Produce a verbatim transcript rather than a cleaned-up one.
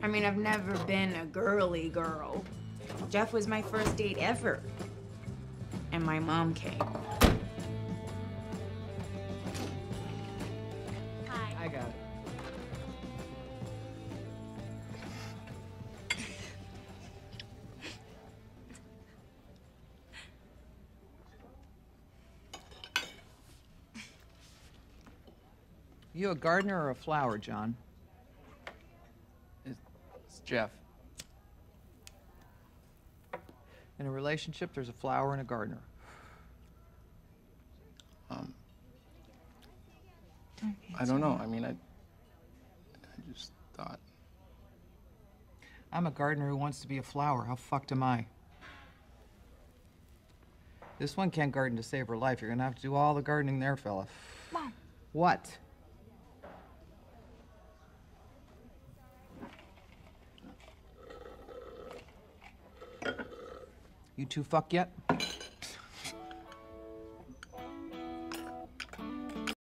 I mean, I've never been a girly girl. Jeff was my first date ever. And my mom came. Hi. I got it. You a gardener or a flower, John? It's Jeff. In a relationship, there's a flower and a gardener. Um, I don't know. I mean, I, I just thought. I'm a gardener who wants to be a flower. How fucked am I? This one can't garden to save her life. You're gonna have to do all the gardening there, fella. Mom. What? You two fuck yet?